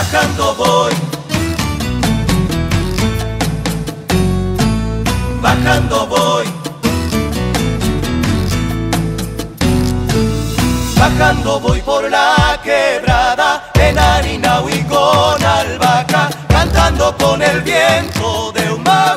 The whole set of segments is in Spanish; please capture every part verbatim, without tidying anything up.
bajando voy, bajando voy, bajando voy por la quebrada, en Arinau y con albahaca, cantando con el viento de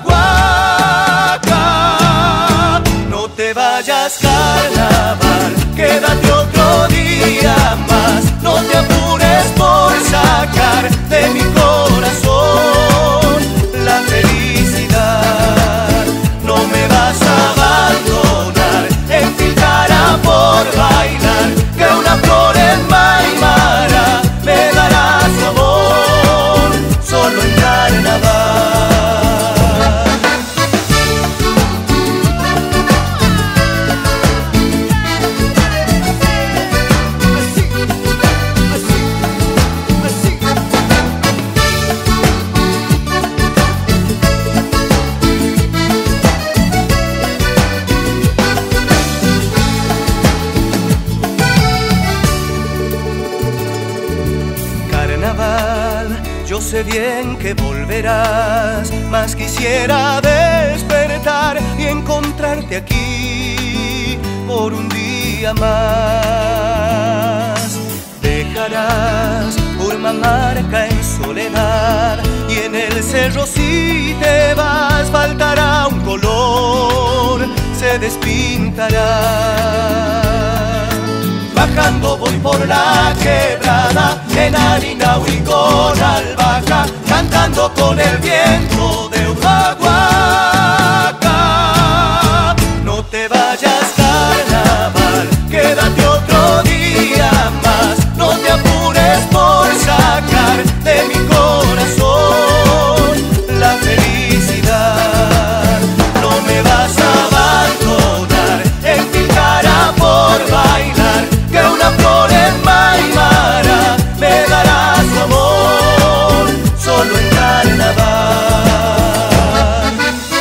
Humahuaca. No te vayas, carnaval, quédate otro día más, no te apures por sacar de mi corazón la felicidad. No me vas a abandonar en Tilcara por bailar, que una flor en Maimara me dará su amor solo en carnaval. Yo sé bien que volverás, mas quisiera despertar y encontrarte aquí por un día más. Dejarás Urmamarca en soledad y en el cerro si te vas faltará un color, se despintará. Bajando voy por la quebrada, en Arinau y con albahaca, cantando con el viento de Humahuaca. No te vayas, carnaval, quédate otro día más, no te apures por sacar de mi corazón la felicidad. No me vas a abandonar en Tilcara por bailar, que una flor en Maimara me dará su amor solo en carnaval.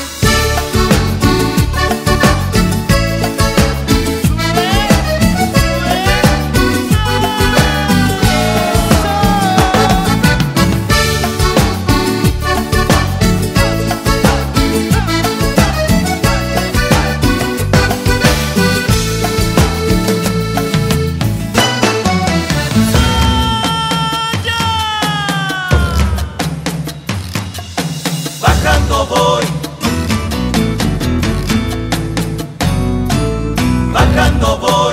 Bajando voy, bajando voy,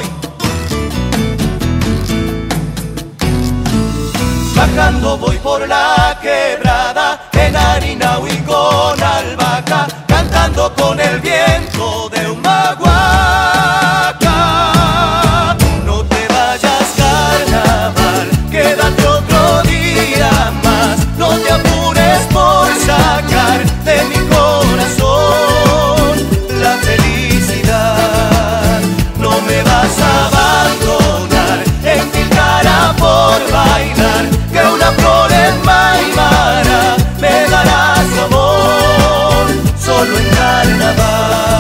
bajando voy por la quebrada, en Arinau y con albahaca, cantando con el viento de Humahuaca. No te vayas, carnaval, quédate otro día más, no te apures por sacar de mi corazón la felicidad. No me vas a abandonar en Tilcara por bailar, que una flor en Maimara me dará su amor solo en carnaval.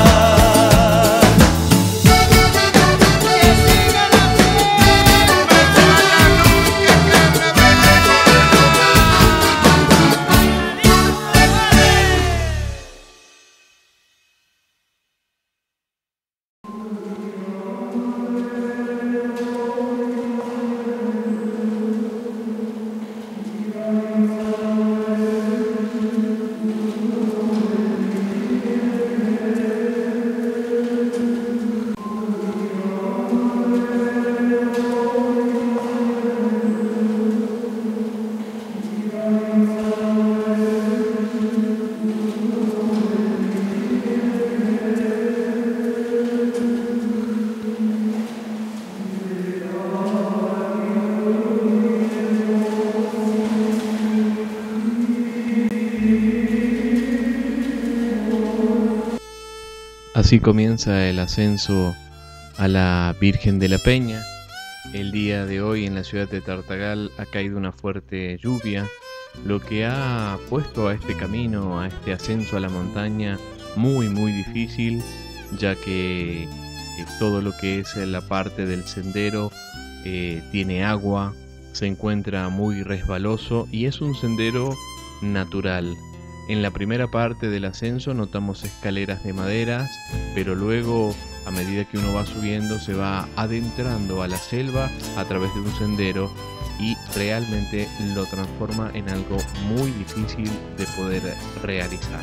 Así comienza el ascenso a la Virgen de la Peña. El día de hoy en la ciudad de Tartagal ha caído una fuerte lluvia, lo que ha puesto a este camino, a este ascenso a la montaña, muy muy difícil, ya que eh, todo lo que es la parte del sendero eh, tiene agua, se encuentra muy resbaloso y es un sendero natural. En la primera parte del ascenso notamos escaleras de madera, pero luego, a medida que uno va subiendo, se va adentrando a la selva a través de un sendero y realmente lo transforma en algo muy difícil de poder realizar.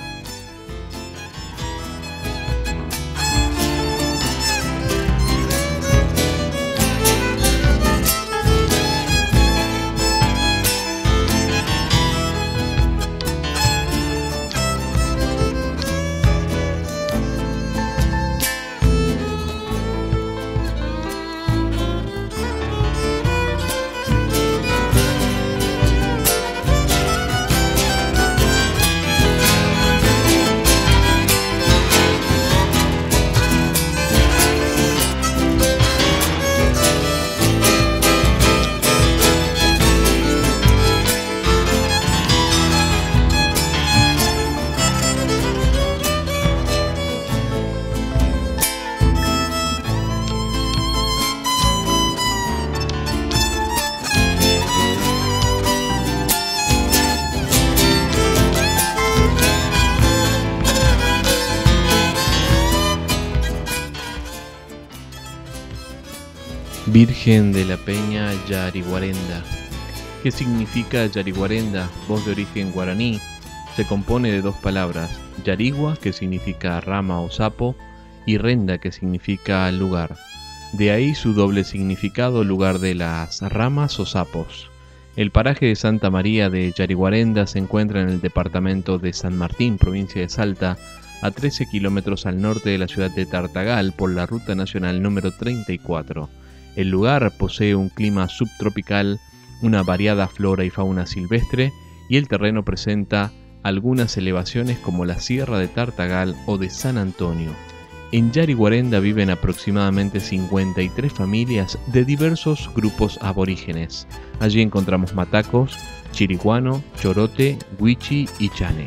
Virgen de la Peña Yariguarenda. ¿Qué significa Yariguarenda? Voz de origen guaraní. Se compone de dos palabras, yarigua, que significa rama o sapo, y renda, que significa lugar. De ahí su doble significado, lugar de las ramas o sapos. El paraje de Santa María de Yariguarenda se encuentra en el departamento de San Martín, provincia de Salta, a trece kilómetros al norte de la ciudad de Tartagal por la ruta nacional número treinta y cuatro. El lugar posee un clima subtropical, una variada flora y fauna silvestre, y el terreno presenta algunas elevaciones como la Sierra de Tartagal o de San Antonio. En Yariguarenda viven aproximadamente cincuenta y tres familias de diversos grupos aborígenes. Allí encontramos matacos, chiriguano, chorote, huichi y chane.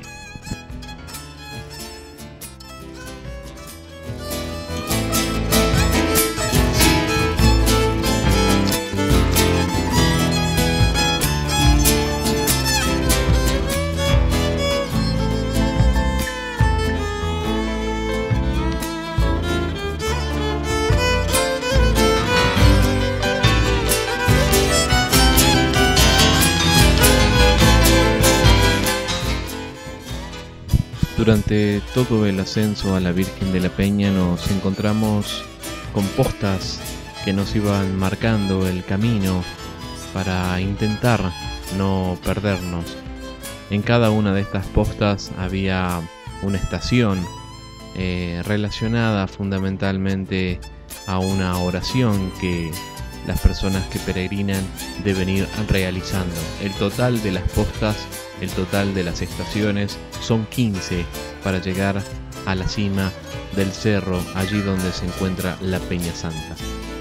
Durante todo el ascenso a la Virgen de la Peña nos encontramos con postas que nos iban marcando el camino para intentar no perdernos. En cada una de estas postas había una estación eh, relacionada fundamentalmente a una oración que las personas que peregrinan deben ir realizando. El total de las postas, el total de las estaciones son quince para llegar a la cima del cerro, allí donde se encuentra la Peña Santa.